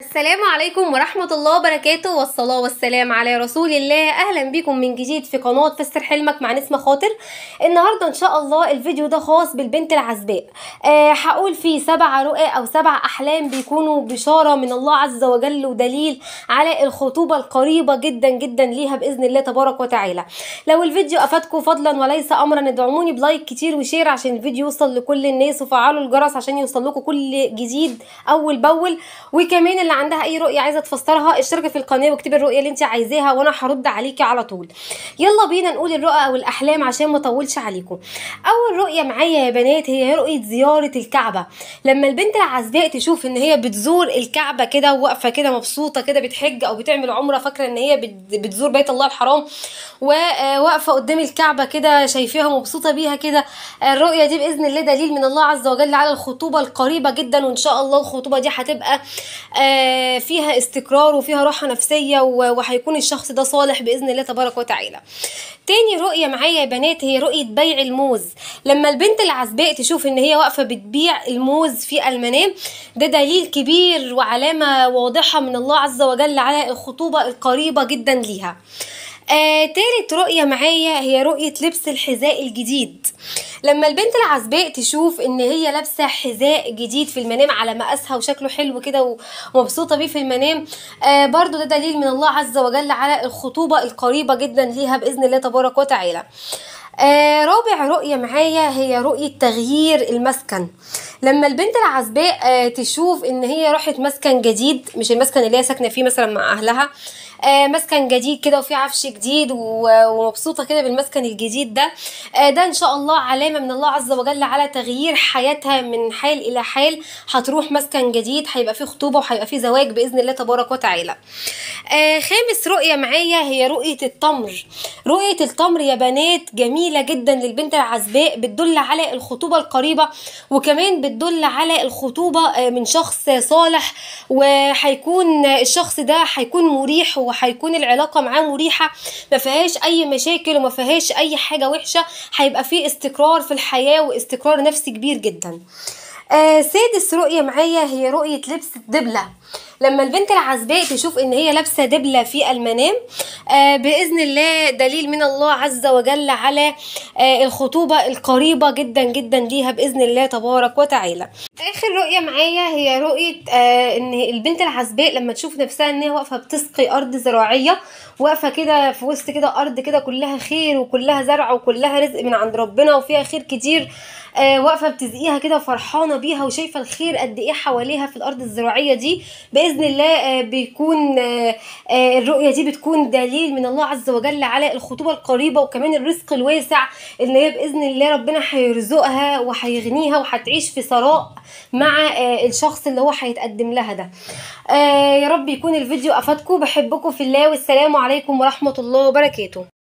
السلام عليكم ورحمة الله وبركاته، والصلاة والسلام على رسول الله. أهلا بكم من جديد في قناة فسر حلمك مع نسمة خاطر. النهاردة إن شاء الله الفيديو ده خاص بالبنت العزباء. هقول فيه 7 رؤى أو 7 أحلام بيكونوا بشارة من الله عز وجل ودليل على الخطوبة القريبة جدا جدا ليها بإذن الله تبارك وتعالى. لو الفيديو أفادكم فضلا وليس أمرا ادعموني بلايك كتير وشير عشان الفيديو يوصل لكل الناس، وفعلوا الجرس عشان يوصل لكم كل جديد أول بأول. وكمان اللي عندها اي رؤيه عايزه تفسرها اشتركي في القناه واكتبي الرؤيه اللي انت عايزاها وانا هرد عليكي على طول. يلا بينا نقول الرؤى او الاحلام عشان ما اطولش عليكم. اول رؤيه معايا يا بنات هي رؤيه زياره الكعبه. لما البنت العزباء تشوف ان هي بتزور الكعبه كده واقفه كده مبسوطه كده بتحج او بتعمل عمره، فاكره ان هي بتزور بيت الله الحرام وواقفه قدام الكعبه كده شايفاها مبسوطه بيها كده، الرؤيه دي باذن الله دليل من الله عز وجل على الخطوبه القريبه جدا. وان شاء الله الخطوبه دي هتبقى فيها استقرار وفيها راحة نفسية وهيكون الشخص ده صالح بإذن الله تبارك وتعالى. تاني رؤية معايا يا بنات هي رؤية بيع الموز. لما البنت العزباء تشوف ان هي واقفة بتبيع الموز في المنام، ده دليل كبير وعلامة واضحة من الله عز وجل على الخطوبة القريبة جدا ليها. تالت رؤية معايا هي رؤية لبس الحذاء الجديد. لما البنت العزباء تشوف ان هي لابسه حذاء جديد في المنام على مقاسها وشكله حلو كده ومبسوطه بيه في المنام، برضو ده دليل من الله عز وجل على الخطوبه القريبه جدا ليها باذن الله تبارك وتعالى. رابع رؤية معايا هي رؤية تغيير المسكن. لما البنت العزباء تشوف ان هي راحت مسكن جديد، مش المسكن اللي هي ساكنه فيه مثلا مع اهلها، مسكن جديد كده وفيه عفش جديد ومبسوطه كده بالمسكن الجديد ده، ده ان شاء الله علامه من الله عز وجل على تغيير حياتها من حال الى حال. هتروح مسكن جديد، هيبقى فيه خطوبه وهيبقى فيه زواج باذن الله تبارك وتعالى. خامس رؤيه معايا هي رؤيه التمر. رؤيه التمر يا بنات جميله جدا للبنت العزباء، بتدل على الخطوبه القريبه وكمان بتدل على الخطوبه من شخص صالح، وهيكون الشخص ده هيكون مريح وهيكون العلاقه معاه مريحه، ما فيهاش اي مشاكل وما فيهاش اي حاجه وحشه، هيبقى فيه استقرار في الحياه واستقرار نفسي كبير جدا. سادس رؤيه معايا هي رؤيه لبس الدبله. لما البنت العزباء تشوف ان هي لابسه دبله في المنام، باذن الله دليل من الله عز وجل على الخطوبه القريبه جدا جدا ليها باذن الله تبارك وتعالى. اخر رؤيه معايا هي رؤيه ان البنت العزباء لما تشوف نفسها ان هي واقفه بتسقي ارض زراعيه، واقفه كده في وسط كده ارض كده كلها خير وكلها زرع وكلها رزق من عند ربنا وفيها خير كتير، واقفه بتزقيها كده وفرحانه بيها وشايفه الخير قد ايه حواليها في الارض الزراعيه دي، باذن الله بيكون الرؤيه دي بتكون دليل من الله عز وجل على الخطوبه القريبه وكمان الرزق الواسع، ان هي باذن الله ربنا هيرزقها وهيغنيها وهتعيش في ثراء مع الشخص اللي هو هيتقدم لها ده. يا رب يكون الفيديو افادكم، بحبكم في الله، والسلام عليكم ورحمه الله وبركاته.